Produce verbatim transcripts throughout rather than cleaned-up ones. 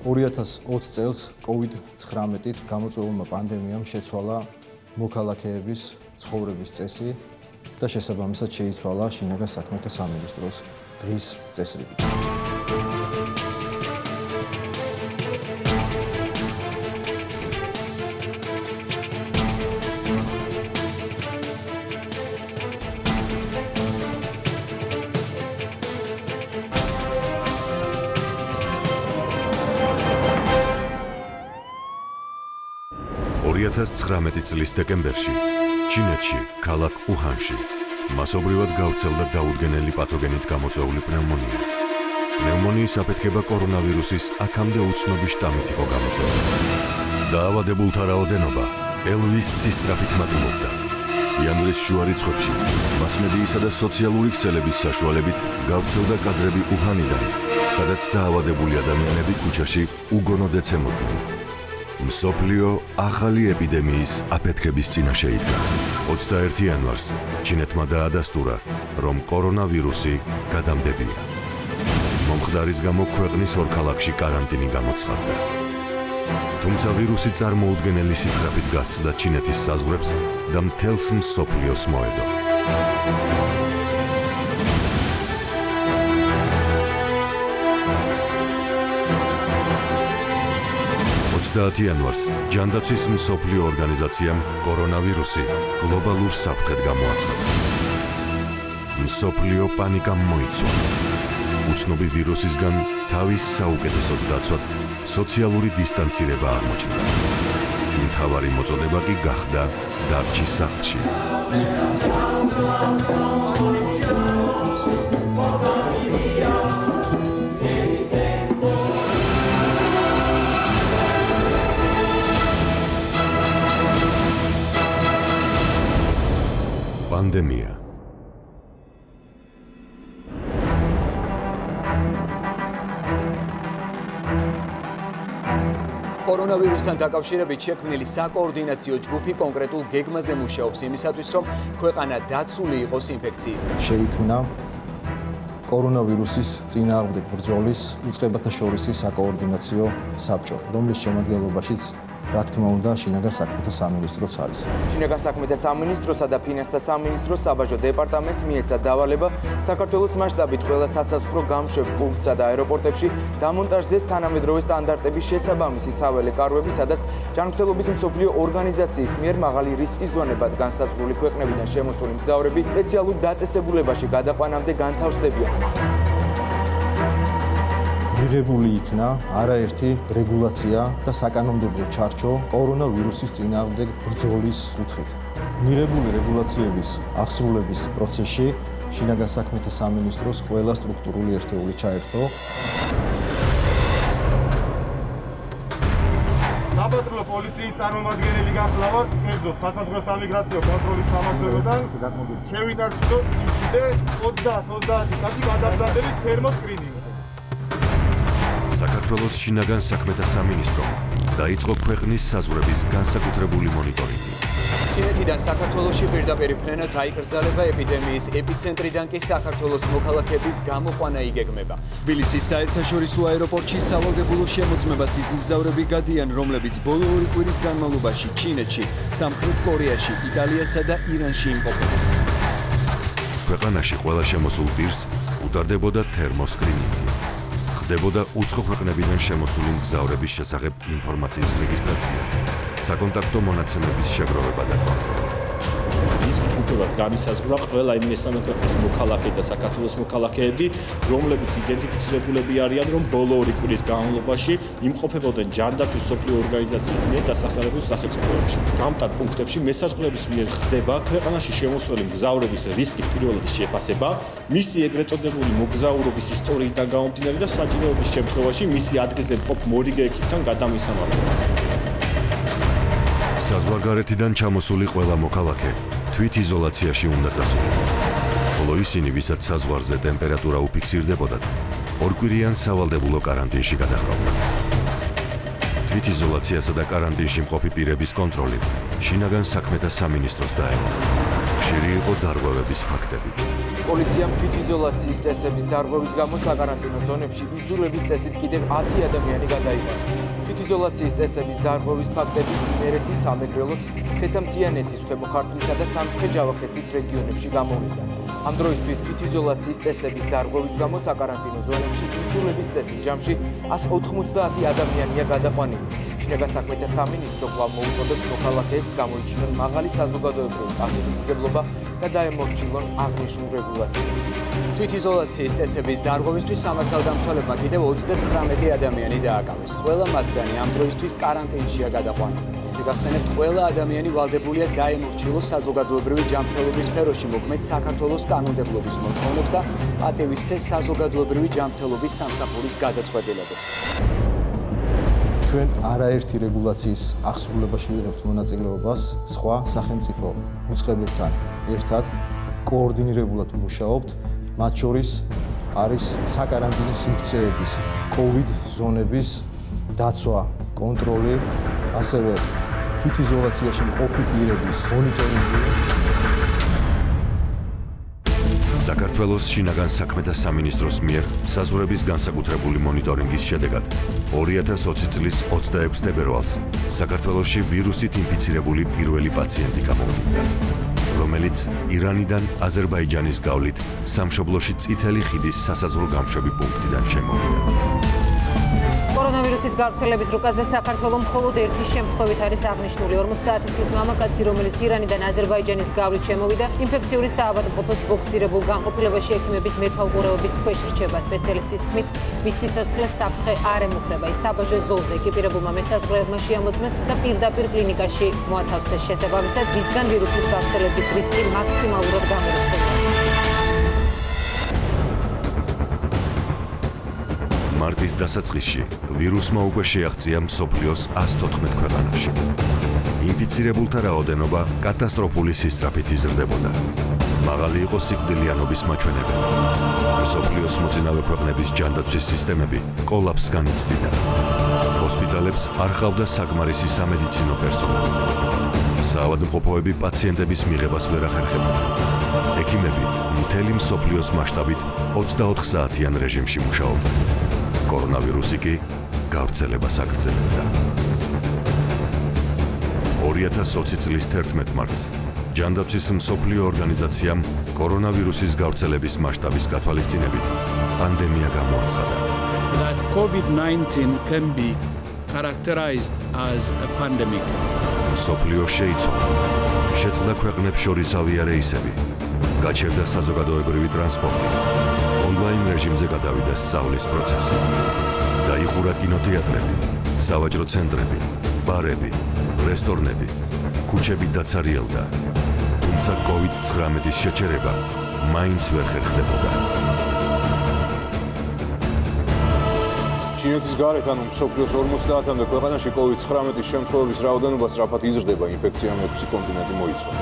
ორი ათას ოცი წელს კოვიდ ცხრამეტით გამოწვეულმა პანდემიამ შეცვალა მოქალაქეების ცხოვრების წესი და შესაბამისად შეიცვალა შინაგან საქმეთა სამინისტროს დღის წესრიგით. ორი ათას ცხრამეტი წლის დეკემბერში ჩინეთში, ქალაქ უჰანში მასობრივად გავრცელდა დაუდგენელი პათოგენით გამოწვეული პნევმონია. პნევმონიის აფეთქება კორონავირუსის აქამდე უცნობი შტამით იყო გამოწვეული. დაავადებულთა რაოდენობა ელვის სისწრაფით მატულობდა. იანვრის შუა რიცხვებში მასმედიისა და სოციალური ქსელების საშუალებით გავრცელდა კადრები უჰანიდან, სადაც დაავადებული ადამიანები ქუჩაში უგონოდ ეცემოდნენ. მსოფლიო ახალი ეპიდემიის აფეთქების წინაშე იდგა. ოცდაერთი იანვარს ჩინეთმა დაადასტურა, რომ კორონავირუსი გადამდებია. მომხდარის გამო ქვეყნის ორ ქალაქში კარანტინი გამოცხადდა. თუმცა ვირუსი წარმოუდგენელი სისწრაფით გასცდა ჩინეთის საზღვრებს და მთელს მსოფლიოს მოედო. ოცდაათი იანვარს ჯანდაცვის მსოფლიო ორგანიზაციამ კორონავირუსი გლობალურ საფრთხედ გამოაცხადა. მსოფლიო პანიკამ მოიცვა. უცნობი ვირუსისგან თავის საუკეთესოდ დაცვად სოციალური დისტანცირება აღმოჩნდა. მთავარი მოწოდება კი გახდა დარჩი სახლში. პანდემია. კორონავირუსთან დაკავშირებით შექმნილი საკოორდინაციო ჯგუფი კონკრეტულ გეგმაზე მუშაობს იმისათვის, რომ ქვეყანა დაცული იყოს ინფექციისგან. შეიქმნა კორონავირუსის წინააღმდეგ ბრძოლის უწყებათა შორისი საკოორდინაციო საბჭო, რომლის შემადგენლობაშიც რა თქმა უნდა, შინაგან საქმეთა სამინისტროც არის. შინაგან საქმეთა სამინისტროსა და ფინანსთა სამინისტროს საბაჟო დეპარტამენტს მიეცა დავალება საქართველოს მასშტაბით ყველა სასაზღვრო გამშვებ პუნქტსა და აეროპორტებში დამონტაჟდეს თანამედროვე სტანდარტების შესაბამისი საველე კარვები, სადაც ჯანმრთელობის მსოფლიო ორგანიზაციის მიერ მაღალი რისკის ზონებად განსაზღვრული ქვეყნებიდან შემოსული მგზავრები სპეციალურ დაწესებულებაში გადაყვანამდე განთავსდებიან. მიღებული იქნა არაერთი რეგულაცია და საკანონმდებლო ჩარჩო კორონავირუსის წინააღმდეგ ბრძოლის კუთხით. მიღებული რეგულაციების აღსრულების პროცესში შინაგან საქმეთა სამინისტროს ყველა სტრუქტურული ერთეული ჩაერთო. საპატრულო პოლიციის წარმომადგენელი გახლავართ, კერძოდ სასაზღვრო სამიგრაციო კონტროლის სამმართველოდან შევიდარჩინოთ სიმშვიდე ოცდაათ ოცდაათი კაცი გადაბრძანდებით თერმოსკრინინგი. საქართველოს შინაგან საქმეთა სამინისტრო დაიწყო ქვეყნის საზღვრების განსაკუთრებული მონიტორინგი. ჩინეთიდან საქართველოში პირდაპირ ფრენად აიკრძალება ეპიდემიის ეპიცენტრიდან კი საქართველოს მოქალაქეების გამოყვანა იგეგმება. თბილისის საერთაშორისო აეროპორტში სავალდებულო შემოწმებას ის მგზავრები გადიან, რომლებიც ბოლო ორი კვირის განმავლობაში ჩინეთში, სამხრეთ კორეაში, იტალიასა და ირანში იმყოფებოდა. ქვეყანაში ყველა შემოსულ პირს უტარდებოდა თერმოსკრინინგი. ხდებოდა უცხო ქვეყნებიდან შემოსული მგზავრების შესახებ ინფორმაციის რეგისტრაცია, საკონტაქტო მონაცემების შეგროვება და კონტროლი. ის ჯგუფებად განისაზღვრა ყველა იმ მესამე ქვეყნის მოქალაქე და საქართველოს მოქალაქეები, რომლებიც იდენტიფიცირებულები არიან, რომ ბოლო ორი კვირის განმავლობაში იმყოფებოდნენ ჯანდაცვის მსოფლიო ორგანიზაციის მიერ დასახელებულ სახელმწიფოებში. გამტარ პუნქტებში მესაზღვრების მიერ ხდება ქვეყანაში შემოსული მგზავრების რისკის პირველადი შეფასება, მისი ეგრეთ წოდებული მოგზაურობის ისტორიიდან გამომდინარე და საჭიროების შემთხვევაში მისი ადგილზე მყოფ მორიგე ექიმთან გადამისამართება. საზღვარგარეთიდან ჩამოსული ყველა მოქალაქე თვით იზოლაციაში უნდა წასულიყო. ხოლო ისინი, ვისაც საზღვარზე ტემპერატურა უფიქსირდებოდათ, ორკვირიან სავალდებულო კარანტინში გადაჰყავდათ. თვით იზოლაციასა და კარანტინში მყოფი პირების კონტროლი შინაგან საქმეთა სამინისტროს დაემორა. ხშირი იყო დარღვევების ფაქტები. პოლიციამ თვითიზოლაციის წესების დარღვევის გამო საკარანტინო ზონებში იძულების წესით კიდევ ათი ადამიანი გადაიყვანა. თვითიზოლაციის წესების დარღვევის ფაქტები იმერეთის, სამეგრელოს, მცხეთა-მთიანეთის, ქვემო ქართლისა და სამცხე-ჯავახეთის რეგიონებში გამოვიდა. ამ დროისთვის თვითიზოლაციის წესების დარღვევის გამო საკარანტინო ზონებში იძულების წესით ჯამში ას ოთხმოცდაათი ადამიანია გადაყვანილი. შინაგან საქმეთა სამინისტრო კვლავ მოუწოდებს მოქალაქეებს გამოიჩინონ მაღალი საზოგადოებრივი პასუხისმგებლობა და დაემორჩილონ აღნიშნულ რეგულაციებს. თვითიზოლაციის წესების დარღვევისთვის სამართალდამცველებმა კიდევ ოცდაცხრამეტი ადამიანი დააკავეს. ყველა მათგანი ამ დროისთვის კარანტინშია გადაყვანილი. შეგახსენებთ, ყველა ადამიანი ვალდებულია დაემორჩილოს საზოგადოებრივი ჯანმრთელობის სფეროში მოქმედ საქართველოს კანონმდებლობის მოთხოვნებს და პატივისცეს საზოგადოებრივი ჯანმრთელობის სამსახურის გადაწყვეტილებებს. ჩვენ არაერთი რეგულაციის აღსრულებაში ვიღებთ მონაწილეობას სხვა სახელმწიფო უწყებებთან ერთად კოორდინირებულად მუშაობთ, მათ შორის არის საკარანტინო სივრცეების, COVID ზონების დაცვა, კონტროლი, ასევე თვითიზოლაციაში მყოფი პირების მონიტორინგი. საქართველოს შინაგან საქმეთა სამინისტროს მიერ საზღვრების განსაკუთრებული მონიტორინგის შედეგად ორი ათას ოცი წლის ოცდაექვსი თებერვალს საქართველოში ვირუსით ინფიცირებული პირველი პაციენტი გამოვიდა, რომელიც ირანიდან აზერბაიჯანის გავლით სამშობლოში წითელი ხიდის სასაზღვრო გამშვები პუნქტიდან შემოვიდა. კორონავირუსის გავრცელების რუკაზე საქართველოს მხოლოდ ერთი შემთხვევით არის აღნიშნული. ორმოცდაათი წლის მამაკაცი, რომელიც ირანიდან აზერბაიჯანის გავლით შემოვიდა, ინფექციური საავადმყოფოს ბოქსირებულ განყოფილებაში ექიმების მეთვალყურეობის ქვეშ რჩება. სპეციალისტის თქმით, მის სიცოცხლეს საფრთხე არ ემუქრება. ის საბაჟო ზოლზე ეკიპირებულმა მესაზღვრეებმა შეამოწმეს და პირდაპირ კლინიკაში მოათავსეს. შესაბამისად, მისგან ვირუსის გავრცელების რისკი მაქსიმალურად გამორიცხულია. მარტის დასაწყისში ვირუსმა უკვე შეაღწია მსოფლიოს ას თოთხმეტ ქვეყანაში. ინფიცირებულთა რაოდენობა კატასტროფული სისწრაფით იზრდებოდა. მაღალი იყო სიკვდილიანობის მაჩვენებელი. მსოფლიოს მოწინავე ქვეყნების ჯანდაცვის სისტემები კოლაფსს განიცდიდა. ჰოსპიტალებს არ ჰყავდა საკმარისი სამედიცინო პერსონალი. საავადმყოფოები პაციენტების მიღებას ვერ ახერხებდა. ექიმები მთელი მსოფლიოს მასშტაბით ოცდაოთხ საათიან რეჟიმში მუშაობდა. კორონავირუსი კი გავრცელებას აგრძელებდა. ორი ათას ოცი წლის თერთმეტ მარტს ჯანდაცვის მსოფლიო ორგანიზაციამ კორონავირუსის გავრცელების მასშტაბის გათვალისწინებით პანდემია გამოაცხადა. That COVID nineteen can be characterized as a pandemic. მსოფლიო შეიცვალა. შეწყდა ქვეყნებს შორის ავიარეისები. გაჩერდა საზოგადოებრივი ტრანსპორტი. ონლაინ რეჟიმზე გადავიდა სწავლის პროცესი. დაიხურა კინოთეატრები, სავაჭრო ცენტრები, ბარები, რესტორნები, ქუჩები დაცარიელდა. თუმცა COVID ცხრამეტის შეჩერება მაინც ვერ ხერხდებოდა. ჩინეთის გარეთ, ანუ მსოფლიოს ორმოცდაათამდე ქვეყანაში COVID ცხრამეტის შემთხვევების რაოდენობა სწრაფად იზრდება, ინფექციამ ექვსი კონტინენტი მოიცვა.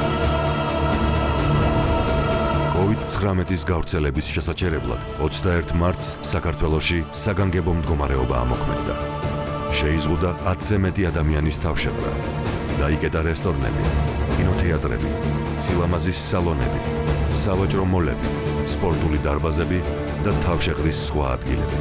COVID ცხრამეტის გავრცელების შესაჩერებლად ოცდაერთ მარტს საქართველოში საგანგებო მდგომარეობა ამოქმედდა. შეიზღუდა ათზე მეტი ადამიანის თავშეყრა. დაიკეტა რესტორნები, კინოთეატრები, სილამაზის სალონები, სავაჭრო მოლები, სპორტული დარბაზები და თავშეყრის სხვა ადგილები.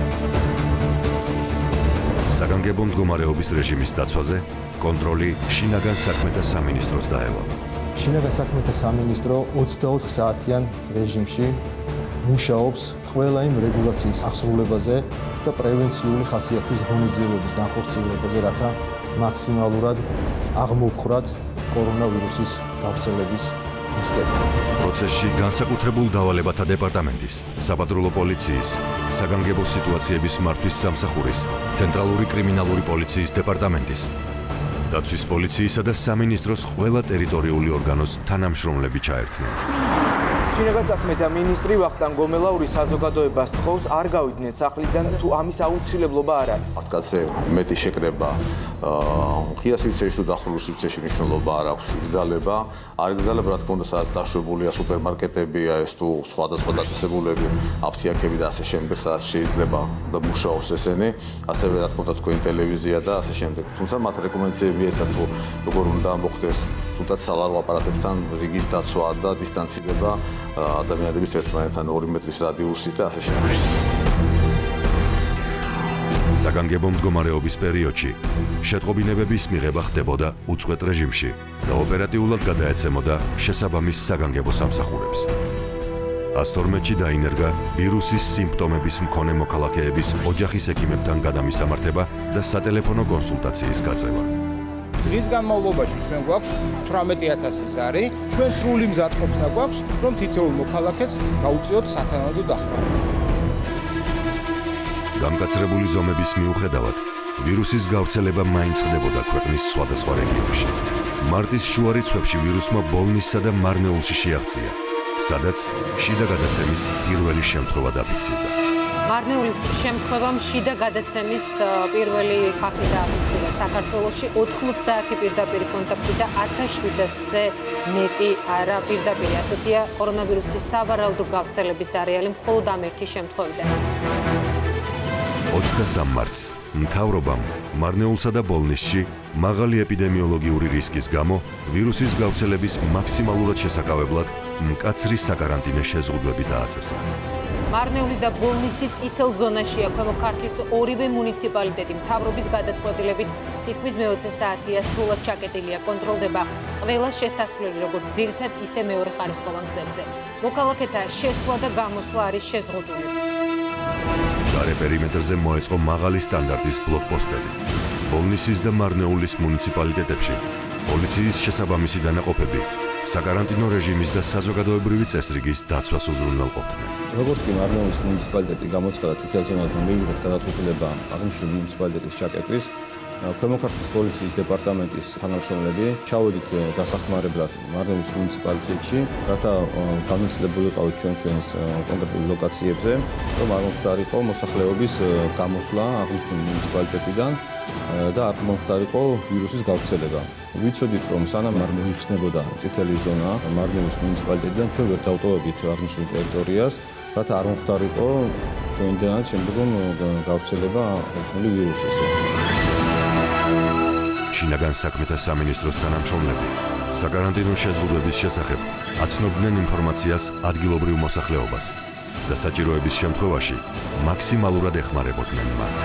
საგანგებო მდგომარეობის რეჟიმის დაცვაზე კონტროლი შინაგან საქმეთა სამინისტროს დაევალა. შინაგან საქმეთა სამინისტრო ოცდაოთხ საათიან რეჟიმში მუშაობს ყველა იმ რეგულაციის აღსრულებაზე და პრევენციული ხასიათის ღონისძიებების განხორციელებაზე, რათა მაქსიმალურად აღმოვხვრათ კორონავირუსის გავრცელების რისკები. პროცესში განსაკუთრებულ დავალებათა დეპარტამენტის, საპატრულო პოლიციის, საგანგებო სიტუაციების მართვის სამსახურის, ცენტრალური კრიმინალური პოლიციის დეპარტამენტის, დაცვის პოლიციისა და სამინისტროს ყველა ტერიტორიული ორგანოს თანამშრომლები ჩაერთნენ. შინაგან საქმეთა მინისტრი ვახტანგ გომელაური საზოგადოებას თხოვს არ გავიდნენ სახლიდან თუ ამის აუცილებლობა არ არის. მართკაცე მეტი შეკრება ღია სივრცეში თუ დახურულ სივრცეში მნიშვნელობა არ აქვს იგზალება არ იგზალება რა თქმა უნდა სადაც დაშვებულია სუპერმარკეტები ეს თუ სხვადასხვა დაწესებულები აფთიაქები და ასე შემდეგ სადაც შეიძლება და მუშაობს ესენი ასევე რა თქმა უნდა თქვენი ტელევიზია და ასე შემდეგ თუმცა მათ რეკომენდაციები ეცათ თუ როგორ უნდა მოხდეს თუნდაც სალარო აპარატებთან რიგის დაცვა და დისტანცირება ადამიანების ერთმანეთთან ორი მეტრის რადიუსით და ასე შემდეგ. საგანგებო მდგომარეობის პერიოდში შეტყობინებების მიღება ხდებოდა უწყვეტ რეჟიმში და ოპერატიულად გადაეცემოდა შესაბამის საგანგებო სამსახურებს. ას თორმეტში დაინერგა ვირუსის სიმპტომების მქონე მოქალაქეების ოჯახის ექიმებთან გადამისამართება და სატელეფონო კონსულტაციის გაწევა. დღის განმავლობაში ჩვენ გვაქვს თვრამეტი ათასი ზარი, ჩვენ სრული მზადყოფნა გვაქვს, რომ თითოეულ მოქალაქეს გაუწიოთ სათანადო დახმარება. დამკაცრებული ზომების მიუხედავად, ვირუსის გავრცელება მაინც ხდებოდა ქვეყნის სხვადასხვა რეგიონში. მარტის შუა რიცხვებში ვირუსმა ბოლნისსა და მარნეულში შეაღწია, სადაც შიდა გადაცემის პირველი შემთხვევა დაფიქსირდა. მარნეულის შემთხვევამ შიდა გადაცემის პირველი ფაქტი დააფიქსირა საქართველოში ოთხმოცდაათი პირდაპირი კონტაქტი და ათას შვიდასზე მეტი არა პირდაპირი. ასეთია კორონავირუსის სავარაუდო გავრცელების არეალი მხოლოდ ამ ერთი შემთხვევიდან. ოცდასამ მარტს მთავრობამ მარნეულსა და ბოლნისში მაღალი ეპიდემიოლოგიური რისკის გამო ვირუსის გავრცელების მაქსიმალურად შესაკავებლად მკაცრი საკარანტინო შეზღუდვები დააწესა. მარნეული და ბოლნისი წითელ ზონაშია. ქვემო ქართლის ორივე მუნიციპალიტეტი მთავრობის გადაწყვეტილებით თითქმის მეოცე საათია სრულად ჩაკეტილია. კონტროლდება ყველა შესასვლელი როგორც ძირითად ისე მეორეხარისხოვან გზებზე. მოქალაქეთა შესვლა და გამოსვლა არის შეზღუდული. გარე პერიმეტრზე მოეწყო მაღალი სტანდარტის ბლოკპოსტები. ბოლნისის და მარნეულის მუნიციპალიტეტებში პოლიციის შესაბამისი დანაყოფები საკარანტინო რეჟიმის და საზოგადოებრივი წესრიგის დაცვას უზრუნველყოფდნენ. როგორც კი მარნეულის მუნიციპალიტეტი გამოცხადა წითელ ზონად მივიღეთ გადაწყვეტილება აღნიშნული მუნიციპალიტეტის ჩაკეტვის, ქვემო ქართლის პოლიციის დეპარტამენტის თანამშრომლები ჩავედით დასახმარებლად მარნეულის მუნიციპალიტეტში, რათა განმეცლებულიყავით ჩვენ ჩვენს კონკრეტულ ლოკაციებზე, რომ არ მომხდარიყო მოსახლეობის გამოსვლა აღნიშნული მუნიციპალიტეტიდან და არ მომხდარიყო ვირუსის გავრცელება. ვიცოდით, რომ სანამ არ მოიხსნებოდა წითელი ზონა მარნეულის მუნიციპალიტეტიდან, ჩვენ ვერ დავტოვებთ აღნიშნულ ტერიტორიას, რათა არ მომხდარიყო ჩვენდანაც შემდგომ გავრცელება აღნიშნული ვირუსის. შინაგან საქმეთა სამინისტროს თანამშრომლები საკარანტინო შეზღუდვების შესახებ აცნობდნენ ინფორმაციას ადგილობრივ მოსახლეობას და საჭიროების შემთხვევაში მაქსიმალურად ეხმარებოდნენ მათ.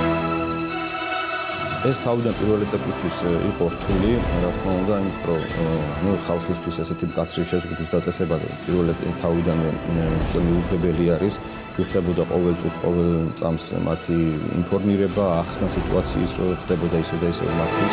ეს თავიდან პირველ ეტაპისთვის იყო რთული, რა თქმა უნდა, იმიტომ რომ ხალხისთვის ესეთი მკაცრი შეზღუდვის დაწესება პირველ თავიდანვე მიუღებელი არის. ხდებოდა ყოველ წუთს, ყოველ წამს მათი ინფორმირება, ახსნა სიტუაციის, რომ ხდებოდა ისე და ისე მათთვის.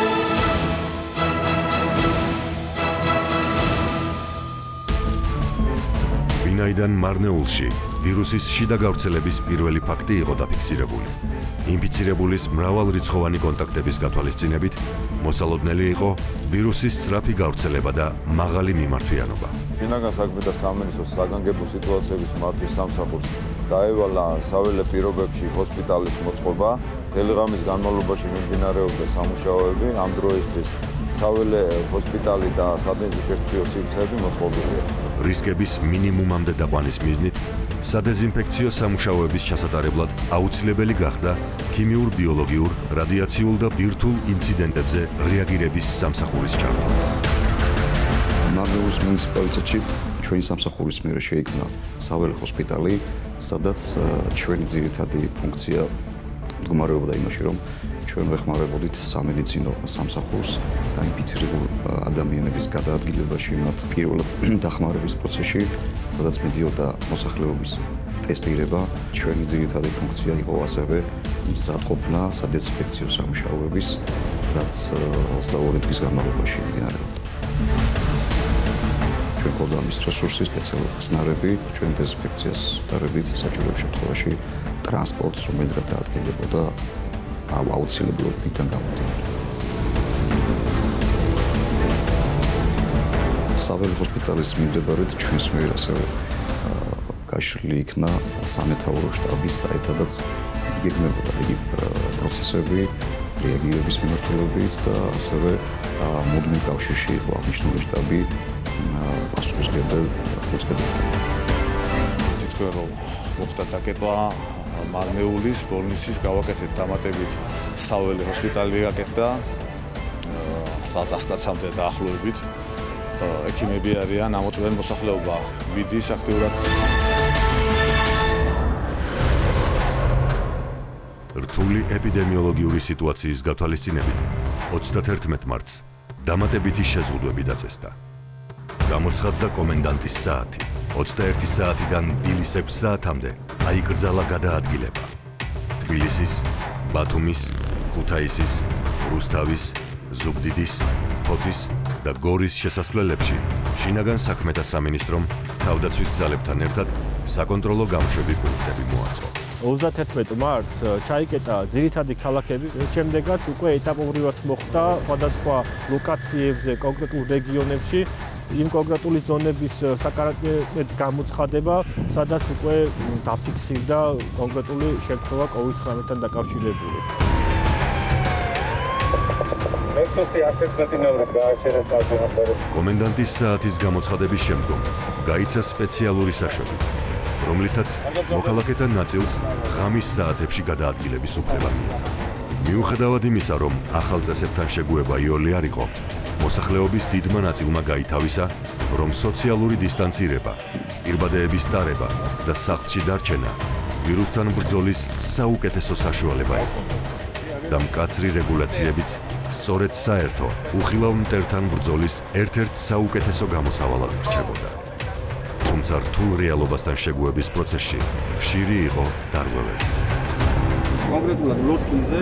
ვინაიდან მარნეულში ვირუსის შიდა გავრცელების პირველი ფაქტი იყო დაფიქსირებული. ინფიცირებულის მრავალრიცხოვანი კონტაქტების გათვალისწინებით მოსალოდნელი იყო ვირუსის სწრაფი გავრცელება და მაღალი მიმართვიანობა. შინაგან საქმეთა სამინისტროს საგანგებო სიტუაციების მართვის სამსახურს დაევალა საველე პირობებში ჰოსპიტალის მოწყობა. თელეგრამის განმავლობაში მიმდინარეობდა სამუშაოები. ამ დროისთვის საველე ჰოსპიტალი და სადეზინფექციო სივრცეები მოწყობილია. რისკების მინიმუმამდე დაყვანის მიზნით სადეზინფექციო სამუშაოების ჩასატარებლად აუცილებელი გახდა ქიმიურ, ბიოლოგიურ, რადიაციულ და ბირთვულ ინციდენტებზე რეაგირების სამსახურის ჩართვა. მარნეულის მუნიციპალიტეტში ჩვენი სამსახურის მიერ შეიქმნა საველე ჰოსპიტალი, სადაც ჩვენი ძირითადი ფუნქცია მდგომარეობდა იმაში, რომ ჩვენ ვეხმარებოდით სამედიცინო სამსახურს დაინფიცირებულ ადამიანების გადაადგილებაში, მათ პირველად დახმარების პროცესში, სადაც მიდიოდა მოსახლეობის ტესტირება. ჩვენი ძირითადი ფუნქცია იყო ასევე მზადყოფნა სადეზინფექციო სამუშაოების, რაც ოცდაორი დღის განმავლობაში მიმდინარეობდა. ჩვენ გვქონდა ამის რესურსი, სპეციალური ხსნარები, ჩვენ დეზინფექციას ვდარებით საჭიროების შემთხვევაში ტრანსპორტს, რომელიც გადაადგილებოდა აუცილებლობიდან გამომდინარე. საველე ჰოსპიტალის მიმდებარედ ჩვენს მიერ ასევე გაშლილი იქნა სამეთაურო შტაბის საერთადაც იგეგმებოდა იგი პროცესები რეაგირების მიმართულებით და ასევე მუდმივ კავშირში იყო აღნიშნული შტაბი პასუხისმგებელ უწყებებთან. იცით თქვენ რომ მოხდა დაკეტვა მარნეულის ბოლნისის გავაკეთეთ დამატებით საველე ჰოსპიტალი გაკეთდა წასკაცამდე დაახლოებით ექიმები არიან ამოწმენ მოსახლეობა ვიდის აქტიურად რთული ეპიდემიოლოგიური სიტუაციის გათვალისწინებით ოცდაათი მარტს დამატებითი შეზღუდვები დაწესდა. გამოცხადდა კომენდანტის საათი. ოცდაერთი საათიდან დილის ექვს საათამდე აიკრძალა გადაადგილება. თბილისის, ბათუმის, ქუთაისის, რუსთავის, ზუგდიდის, ფოთის და გორის შესასვლელებში შინაგან საქმეთა სამინისტრომ თავდაცვის ძალებთან ერთად საკონტროლო გამშვები პუნქტები მოაწყო. ოცდაათი მარტს ჩაიკეტა ძირითადი ქალაქები, შემდეგაც უკვე ეტაპობრივად მოხდა სხვადასხვა ლოკაციებზე, კონკრეტულ რეგიონებში იმ კონკრეტული ზონების საკანონმდებლო გამოცხადება, სადაც უკვე დაფიქსირდა კონკრეტული შემთხვევა კოვიდ ცხრამეტთან დაკავშირებული. კომენდანტის საათის გამოცხადების შემდგომ გაიცა სპეციალური საშვები, რომლითაც მოქალაქეთა ნაწილს ღამის საათებში გადაადგილების უფლება მიეცა. მიუხედავად იმისა, რომ ახალ წესებთან შეგუება იოლი არ იყო, მოსახლეობის დიდმა ნაწილმა გაითავისა, რომ სოციალური დისტანცირება, პირბადეების ტარება და სახლში დარჩენა ვირუსთან ბრძოლის საუკეთესო საშუალება იყო. და მკაცრი რეგულაციებიც სწორედ საერთო უხილავ მტერთან ბრძოლის ერთ-ერთ საუკეთესო გამოსავალად რჩებოდა. თუმცა რთულ რეალობასთან შეგუების პროცესში ხშირი იყო დარღვევებიც. კონკრეტულად ლოტკინზე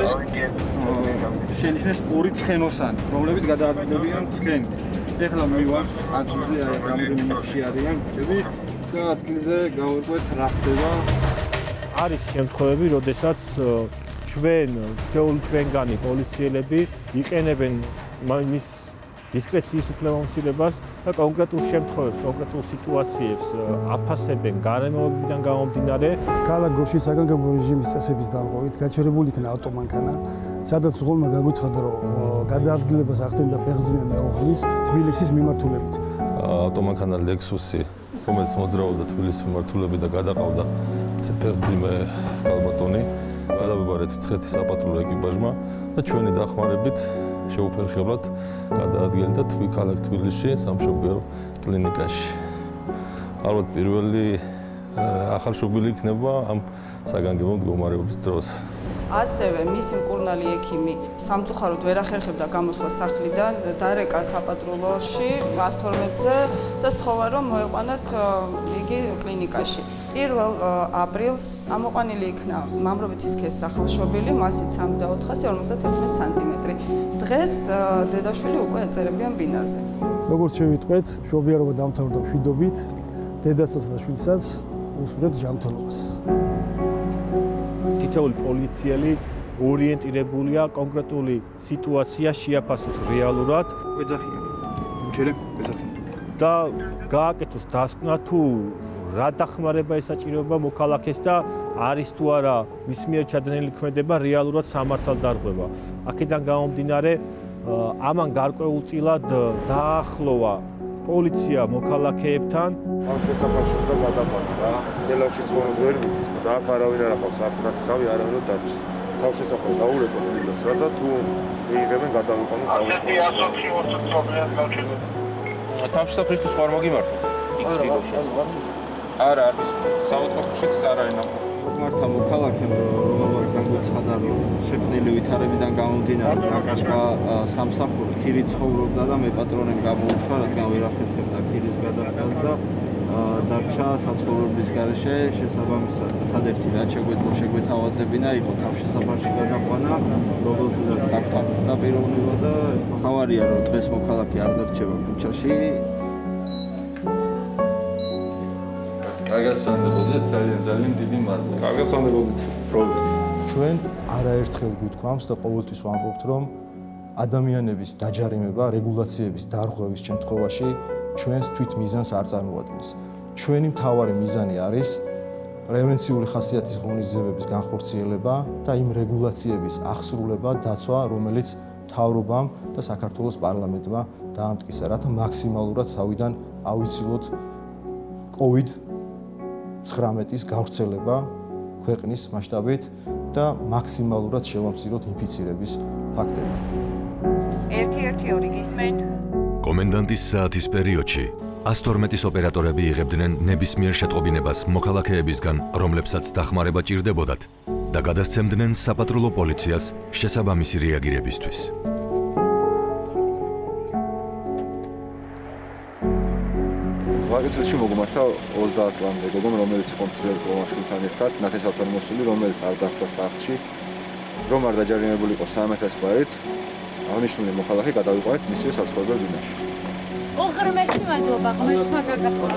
შენიშნეს ორი ცხენოსანი, რომლებიც გადაადგილებიან ცხენით. ეხლა მივარ ადგილზე, რამდენიმეში არიან ბიჭები და ადგილზე გავერკვეთ რა ხდება. არის შემთხვევები, როდესაც ჩვენ, თეორიულ ჩვენგანი პოლიციელები იყენებენ მის დისკრეციის უფლებამოსილებას და კონკრეტულ შემთხვევებს, კონკრეტულ სიტუაციებს აფასებენ გარემოებიდან გამომდინარე. ქალაქ გორში საგანგებო რეჟიმის წესების დარღვევით გაჩერებული იქნა ავტომანქანა, სადაც უღონმა გაგვიცხადა, რომ გადაადგილებას ახდენდა ფეხმძიმე მეუღლის თბილისის მიმართულებით. ავტომანქანა ლექსუსი, რომელიც მოძრაობდა თბილისის მიმართულებით და გადაყავდა ფეხმძიმე ქალბატონი, გადავიბარეთ მცხეთის საპატრულო ეკიპაჟმა და ჩვენი დახმარებით შეუფერხებლად გადაადგილდა თბილისში, ქალაქ თბილისში, სამშობიარო კლინიკაში. ალბათ პირველი ახალშობილი იქნება ამ საგანგებო მდგომარეობის დროს. ასევე მისი მკურნალი ექიმი სამწუხაროდ ვერ ახერხებდა გამოსვლა სახლიდან, დარეკა საპატრულოში ას თორმეტზე და სთხოვა, რომ მოეყვანათ იგი კლინიკაში. პირველ აპრილს ამოყვანილი იქნა მამრობითი სქესის ახალშობილი, მასით სამი და ოთხასი ორმოცდაერთი სანტიმეტრი. დღეს დედაშვილი უკვე ეწერებიან ბინაზე. როგორც შევიტყვეთ, მშობიარობა დამთავრდა მშვიდობით, დედასაც და შვილსაც უსურვებთ ჯანმრთელობას. თითოეული პოლიციელი ორიენტირებულია კონკრეტული სიტუაცია შეაფასოს რეალურად. გვეძახიან. მჩერე, გვეძახიან. და გააკეთოს დასკვნა თუ რა დახმარება ესაჭიროება მოქალაქეს და არის თუ არა მის მიერ ჩადენილი ქმედება რეალურად სამართალდარღვევა. აქედან გამომდინარე, ამან გარკვეულწილად დაახლოვა პოლიცია მოქალაქეებთან. ამ შესაძლოა და გადაყვანა რა. დელავში ცხოვრობს ვერ ვიცი და აქ არავინ არ აქვს არც ნაცავი არავინ დაჭის. თავშესაფრად გაურეკო დილას რა და თუ მიიღებენ გადავიყვანო თავში. თავშესაფრისთვის ხარ მოგიმართო. არა, არის საავადმყოფოშიც არ არის ნახო. მართა მოქალაქემ რომელმაც განგვეცხადა რომ შექმნილი ვითარებიდან გამომდინარე დაკარგა სამსახური, ქირი ცხოვრობდა და მე პატრონემ გამოუშვა, რადგან ვერ ახერხებდა ქირის გადახდას და დარჩა საცხოვრებლის გარეშე შესაბამისად. ერთადერთი რაც შეგვეძლო შეგვეთავაზებინა იყო თავშესაფარში გადაყვანა, რომელსაც დაგთავაზდა პიროვნება და ხავარია რომ დღეს მოქალაქე არ დარჩება ქუჩაში. კარგად სანდებოდეთ, ძალიან ძალიან დიდი მადლობა. კარგად სანდებოდეთ. პრობლემით. ჩვენ არაერთხელ გვითქვამს და ყოველთვის ვამბობთ, რომ ადამიანების დაჯარიმება რეგულაციების დარღვევის შემთხვევაში ჩვენს თვით მიზანს არ წარმოადგენს. ჩვენი მთავარი მიზანი არის პრევენციული ხასიათის ღონისძიებების განხორციელება და იმ რეგულაციების ახსრულება, დაცვა, რომელიც მთავრობამ და საქართველოს პარლამენტმა დაამტკიცა, რათა მაქსიმალურად თავიდან ავიცილოთ კოვიდ ცხრამეტის გავრცელება ქვეყნის მასშტაბით და მაქსიმალურად შევამციროთ ინფიცირების ფაქტები. ერთი ერთი ორი გისმენთ. კომენდანტის საათის პერიოდში ათას თორმეტის ოპერატორები იღებდნენ ნებისმიერ შეტყობინებას მოქალაქეებისგან, რომლებსაც დახმარება ჭირდებოდათ და გადასცემდნენ საპატრულო პოლიციას შესაბამისი რეაგირებისთვის. ვაგეცში მოგმართა ოცდაათ წლამდე გოგონა, რომელიც იყო მცირე მაშინთან ერთად ნათესავთან მოსული, რომელიც არ დახვდა სახლში, რომ არ დაჯარიმებული იყო სამი ათას ბარით, აღნიშნული მოქალაქე გადავიყვანეთ მისი საცხოვრებელ ბინაში. ოღრმესი მადლობა, ღმერთმა გაგახურა.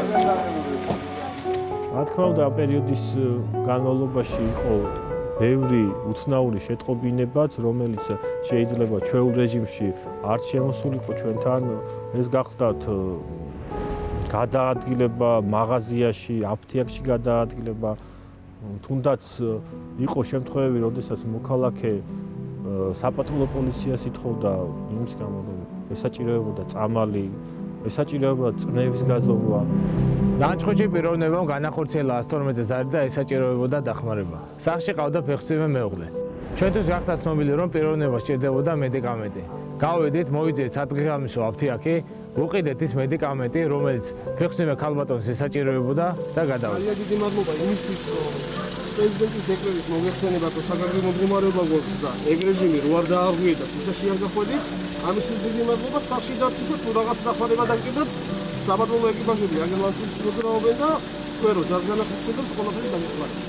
რა თქმა უნდა, პერიოდის განმავლობაში იყო ბევრი უცნაური შეტყობინებაც, რომელიც შეიძლება ჩვეულ რეჟიმში არ შემოსულიყო ჩვენთან. ეს გახლდათ გადაადგილება მაღაზიაში, აფთიაქში გადაადგილება, თუნდაც იყო შემთხვევები, როდესაც მოქალაქე საპატრულო პოლიციას ითხოვდა იმის გამო, რომ ესაჭიროებოდა წამალი, ესაჭიროებოდა წნევის გაზომვა. ლანჩხუთში პიროვნებამ განახორციელა ათას თორმეტ ზარი და ესაჭიროებოდა დახმარება. სახლში ყავდა ფეხმძიმე მეუღლე. ჩვენთვის გახდა ცნობილი, რომ პიროვნებას სჭირდებოდა მედიკამენტი. გავედით, მოვიძიეთ სადღეღამისო აფთიაქი, უყიდეთ ის მედიკამენტი, რომელიც ფეხმძიმე ქალბატონს ესაჭიროებოდა და გადავიდეთ. ძალიან დიდი მადლობა იმისთვის, რომ პრეზიდენტის დეკლარით მოგეხსენება, რომ საგანგებო მდგომარეობა გვაქვს და ეგ რეჟიმი რო არ დააღვიეთ და თვითონში არ გახვედით, ამისთვის დიდი მადლობა. სახლში დარჩით, თუ რაღაც დახმარება დაგჭირდათ, საპატრულო ეკიპაჟები აგერლანსის მოძრაობენ და თქვენ რო ჯარგანახორციელებთ, ყველაფერი დაგეხმარებით.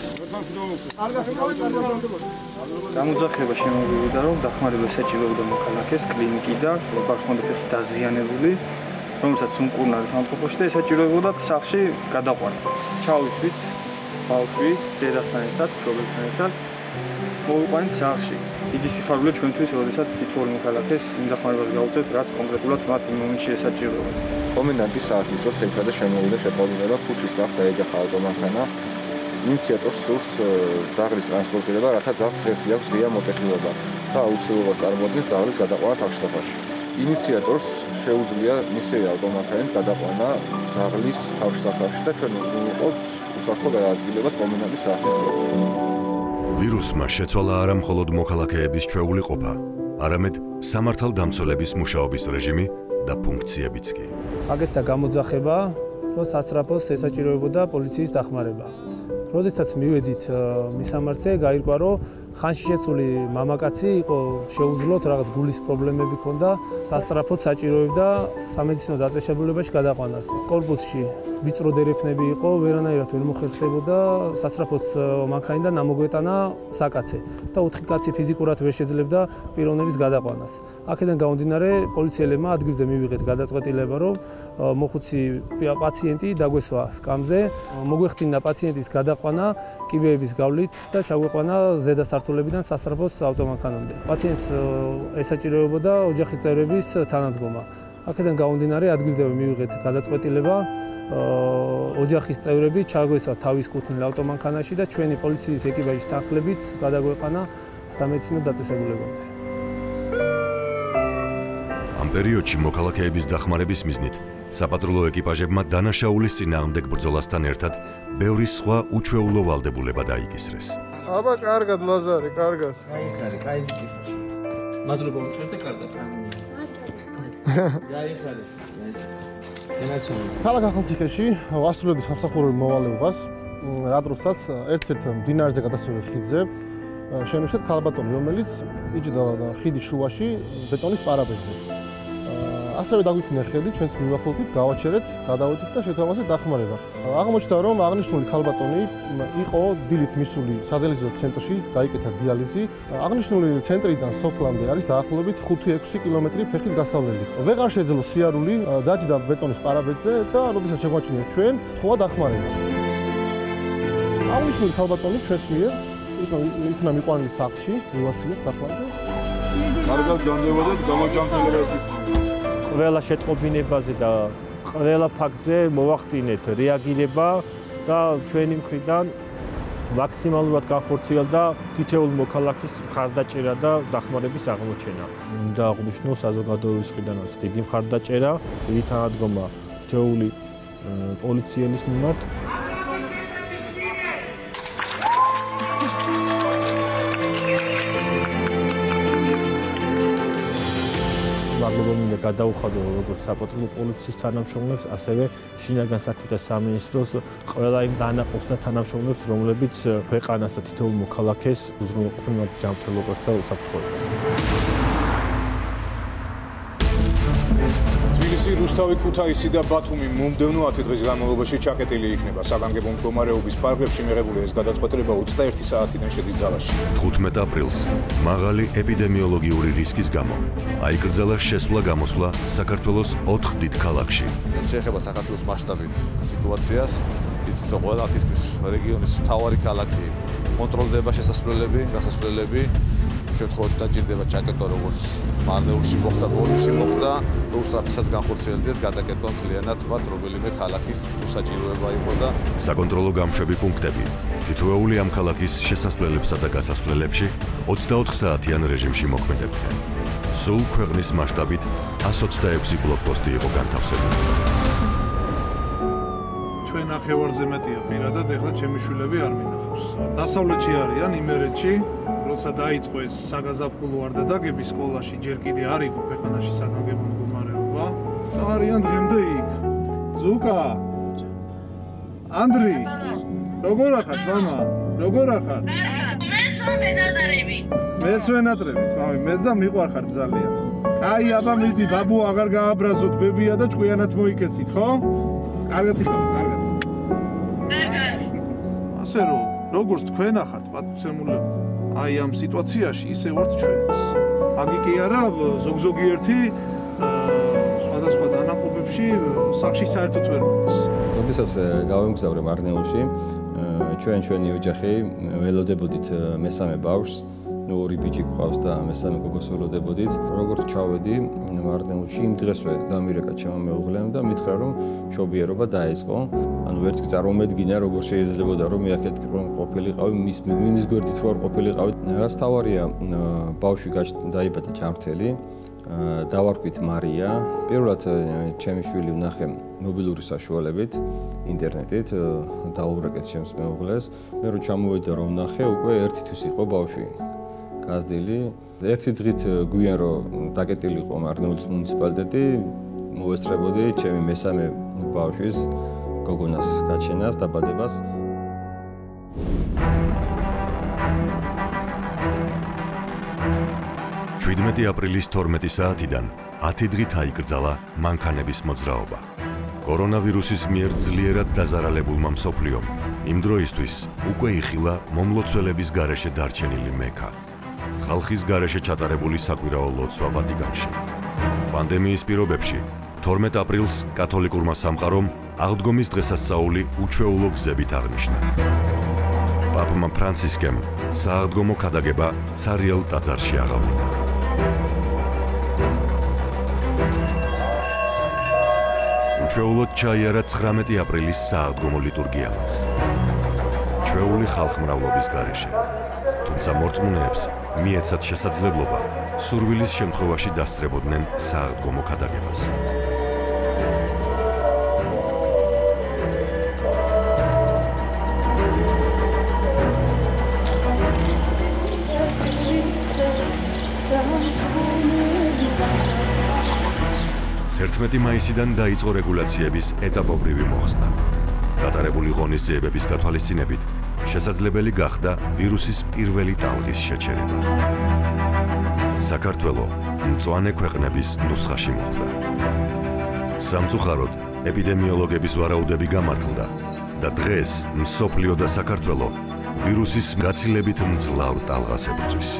გამოძახება შემოვიდა, რომ დახმარება ესაჭიროებდა მოქალაქეს კლინიკიდან, ბავშვთა ფეხი დაზიანებული, რომელსაც უმკურნალი სამყოფოში და ესაჭიროებოდა სახლში გადაყვანა. ჩავისვით ბავშვი დედასთან ერთად, მშობელთან ერთად, მოვიყვანეთ სახლში. დიდი სიხარული ჩვენთვის, როდესაც თითოეულ მოქალაქეს იმ დახმარებას გავუწევთ, რაც კონკრეტულად მათ იმ მომენტში ესაჭიროებდა. კომენდანტის საათის დროს ერთადერთი შემოვიდა შეტყობინება ქუჩის დახდა ეჯახა ავტომანქანა. ინიციატორს სურს ძაღლის ტრანსპორტირება, რათა ძაღლს ერთი აქვს ღია მოტეხილება და აუცილებლად წარმოადგენს ძაღლის გადაყვანა თავშესაფარში. ინიციატორს შეუძლია მისი ავტომანქანით გადაყვანა ძაღლის თავშესაფარში და ჩვენ ვიყავთ უსახო გადაადგილებას კომენდანტის საათის დროს. ვირუსმა შეცვალა არა მხოლოდ მოქალაქეების ჩვეულიყოფა, არამედ სამართალდამცველების მუშაობის რეჟიმი და ფუნქციებიც კი. აგეთდა გამოძახება, რომ სასწრაფოს ესაჭიროებოდა პოლიციის დახმარება. როდესაც მივედით მისამართზე, გაირკვა, რომ ხანში შეცვლილი მამაკაცი იყო შეუძლოთ რაღაც გულის პრობლემები ჰქონდა, სასწრაფოდ საჭიროებდა სამედიცინო დაწესებულებაში გადაყვანას. კორპუსში ვიწრო დერეფნები იყო, ვერანაირად ვერ მოხერხდებოდა, სასწრაფოდ მანქანიდან ამოგვეტანა საკაცე და ოთხი კაცი ფიზიკურად ვერ შეძლებდა პიროვნების გადაყვანას. აქედან გამომდინარე, პოლიციელებმა ადგილზე მივიღეთ გადაწყვეტილება, რომ მოხუცი პაციენტი დაგვესვა სკამზე, მოგვეხდინა პაციენტის გადაყვანა კიბეების გავლით და ჩაგვეყვანა ზედა სართულებიდან სასწრაფოს ავტომანქანამდე. პაციენტს ესაჭიროებოდა ოჯახის წევრების თანადგომა. აქედან გამომდინარე, ადგილზევე მივიღეთ გადაწყვეტილება, ოჯახის წევრები ჩაგვესვა თავის კუთვნილ ავტომანქანაში და ჩვენი პოლიციის ეკიპაჟის თანხლებით გადაგვეყანა სამედიცინო დაწესებულებამდე. ამ პერიოდში მოქალაქეების დახმარების მიზნით საპატრულო ეკიპაჟებმა დანაშაულის წინააღმდეგ ბრძოლასთან ერთად ბევრი სხვა უჩვეულო ვალდებულება დაიკისრეს. აბა, კარგად, ლაზარე, კარგად. გაიხარე, კაი ვიკიფაში. მადლობა უშევთ და კარგად. გაიხარე. ქალაქ ახალციხეში ვასრულებთ სამსახურებრივ მოვალეობას, რა დროსაც ერთ-ერთ მდინარეზე გადასასვლელ ხიდზე შემოშეთ ქალბატონი, რომელიც იჯდა ხიდის შუაში ბეტონის პარაპეტზე. ასევე დაგვიქნა ხელი, ჩვენც მივახულდით, გავაჩერეთ, გადავედით და შეთავაზეთ დახმარება. აღმოჩნდა, რომ აღნიშნული ქალბატონი იყო დილით მისული სადიალიზო ცენტრში, გაიკეთა დიალიზი. აღნიშნული ცენტრიდან სოფლამდე არის დაახლოებით ხუთი ექვსი კილომეტრი ფეხით გასავლელი. ვეღარ შეძლო სიარული, დაჯდა ბეტონის პარაპეტზე და როდესაც შეგვაჩინეთ ჩვენ, თხოვა დახმარება. აღნიშნული ქალბატონი ჩვენს მიერ იქნა მიყვანილი სახლში, მივაცილეთ საფლავზე. კარგად ჯანმრთელობა და გამოჯანმრთელების ყველა შეტყობინებაზე და ყველა ფაქტზე მოვახდინეთ რეაგირება და ჩვენი მხრიდან მაქსიმალურად განხორციელდა თითოეულ მოქალაქის მხარდაჭერა და დახმარების აღმოჩენა. უნდა აღვნიშნო საზოგადოების მხრიდანაც დიდი მხარდაჭერა, დიდი თანადგომა თითოეული პოლიციელის მიმართ. მადლობა მინდა გადაუხადო როგორც საპატრულო პოლიციის თანამშრომლებს, ასევე შინაგან საქმეთა სამინისტროს ყველა იმ დანაყოფს და თანამშრომლებს, რომლებიც ქვეყანას და თითოეულ მოქალაქეს უზრუნველყოფენ მათ ჯანმრთელობას და უსაფრთხოებას. თბილისი, რუსთავი, ქუთაისი და ბათუმი მომდევნო ათი დღის განმავლობაში ჩაკეტილი იქნება. საგანგებო მდგომარეობის პარკებში მიღებული ეს გადაწყვეტილება ოცდაერთი საათიდან შედის ძალაში. თხუთმეტი აპრილს მაღალი ეპიდემიოლოგიური რისკის გამო აიკრძალა შესვლა-გამოსვლა საქართველოს ოთხ დიდ ქალაქში. ეს შეეხება საქართველოს მასშტაბით სიტუაციას. იცით რომ ყველა თითქმის რეგიონის მთავარი ქალაქი კონტროლდება შესასვლელები, გასასვლელები. შემთხვევაში დაჭირდება ჩაკეტვა როგორც მარნეულში მოხდა, ბოლნისში მოხდა, რუსთავისად განხორციელდეს გადაკეტვა მთლიანად ვთქვათ, რომელიმე ქალაქის თუ საჭიროება იყო და საკონტროლო გამშვები პუნქტები თითოეული ამ ქალაქის შესასვლელებსა და გასასვლელებში ოცდაოთხ საათიან რეჟიმში მოქმედებდნენ. სულ ქვეყნის მასშტაბით ას ოცდაექვსი ბლოკპოსტი იყო განთავსებული. ჩვენ ნახევარზე მეტია პირადად, ეხლა ჩემი შვილები არ მინახავს. დასავლეთში არიან, იმერეთში, როცა დაიწყო ეს საგაზაფხულო არდადეგები სკოლაში, ჯერ კიდე არ იყო ქვეყანაში საგანგებო მდგომარეობა და არიან დღემდე იქ. ზუკა, ანდრი, როგორ ახართ, მამა? როგორ ახართ? მეც ვენატრები. მეც ვენატრებით, მამი, მეც და მიყვარხართ ძალიან. აი, აბა მიდი, ბაბუ აღარ გააბრაზოთ, ბებია და ჭკვიანად მოიქეცით, ხო? კარგად იხავთ, კარგად. კარგად. ასე რომ, როგორც თქვენ ახართ, პატივცემულები, აი ამ სიტუაციაში ისე ვართ ჩვენც. აგი კი არა, ზოგ-ზოგიერთი სხვადასხვა დანაყოფებში სახში საერთოდ ვერ მოდის. როდესაც გავემგზავრე მარნეულში, ჩვენ ჩვენი ოჯახი ველოდებოდით მესამე ბავშვს, ორი ბიჭი გვყავს და მესამე გოგოს ველოდებოდით. როგორც ჩავედი მარნეულში, იმ დღესვე დამირეკა ჩემმა მეუღლემ და მითხრა, რომ მშობიარობა დაიწყო. ანუ ვერც კი წარმომედგინა, როგორ შეიძლებოდა, რომ მე აქეთ ყოფილიყავი, მის მის გვერდით ვარ ყოფილიყავი. რაც თავარია, ბავშვი დაიბადა ჯანმრთელი. დავარქვით მარია. პირველად ჩემი შვილი ვნახე მობილური საშუალებით, ინტერნეტით, დაურეკეთ ჩემს მეუღლეს. მე რო ჩამოვიდა რომ ვნახე, უკვე ერთი თვის იყო ბავშვი. გაზრდილი. ერთი დღით გვიან რომ დაკეტილიყო მარნეულის მუნიციპალიტეტი, მოვესწრებოდი ჩემი მესამე ბავშვის გოგონას გაჩენას, დაბადებას. შვიდმეტი აპრილის თორმეტი საათიდან ათი დღით აიკრძალა მანქანების მოძრაობა. კორონავირუსის მიერ ძლიერად დაზარალებულმა მსოფლიომ იმ დროისთვის უკვე იხილა მომლოცველების გარეშე დარჩენილი მექა. ხალხის გარეშე ჩატარებული საკვირაო ლოცვა ვატიკანში. პანდემიის პირობებში თორმეტი აპრილს კათოლიკურმა სამყარომ აღდგომის დღესასწაული უჩვეულო გზებით აღნიშნა. პაპმა ფრანცისკემ სააღდგომო ქადაგება ცარიელ ტაძარში აღავლინა. უჩვეულოდ ჩაიარა ცხრამეტი აპრილის სააღდგომო ლიტურგიამაც. ჩვეული ხალხმრავლობის გარეშე. თუმცა მორწმუნეებს მიეცათ შესაძლებლობა სურვილის შემთხვევაში დასწრებოდნენ სააღდგომო ქადაგებას. ერთმეტი მაისიდან დაიწყო რეგულაციების ეტაპობრივი მოხსნა. გატარებული ღონისძიებების გათვალისწინებით შესაძლებელი გახდა ვირუსის პირველი ტალღის შეჩერება. საქართველო მწვანე ქვეყნების ნუსხაში მოხვდა. სამწუხაროდ ეპიდემიოლოგების ვარაუდები გამართლდა და დღეს მსოფლიო და საქართველო ვირუსის გაცილებით მძლავრ ტალღას ებრძვის.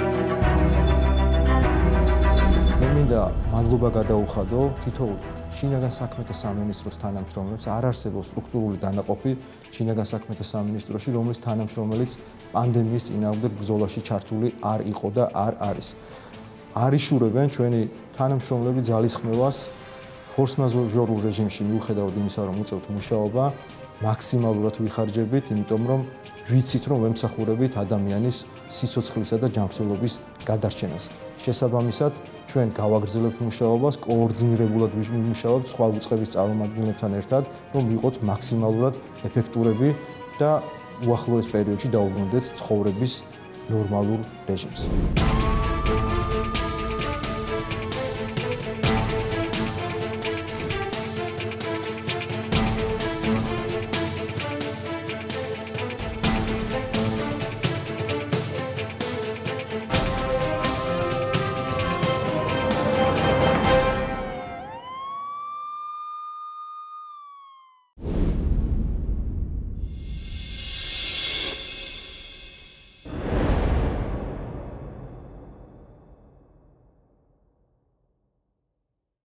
მინდა მადლობა გადაუხადო თითოეულ შინაგან საქმეთა სამინისტროს თანამშრომლებს. არ არსებობს სტრუქტურული დანაყოფი შინაგან საქმეთა სამინისტროში, რომლის თანამშრომელიც პანდემიის წინააღმდეგ ბრძოლაში ჩართული არ იყო და არ არის. არ იშურებენ ჩვენი თანამშრომლები ძალისხმევას ფორს-მაჟორულ რეჟიმში მიუხედავად იმისა, რომ უწევთ მუშაობა, მაქსიმალურად ვიხარჯებით, იმიტომ რომ ვიცით, რომ ვემსახურებით ადამიანის სიცოცხლისა და ჯანმრთელობის გადარჩენას. შესაბამისად, ჩვენ გავაგრძელებთ მუშაობას, კოორდინირებულად ვიმუშავებთ სხვა უწყების წარმომადგენლებთან ერთად, რომ ვიყოთ მაქსიმალურად ეფექტურები და უახლოეს პერიოდში დაუბრუნდეთ ცხოვრების ნორმალურ რეჟიმს.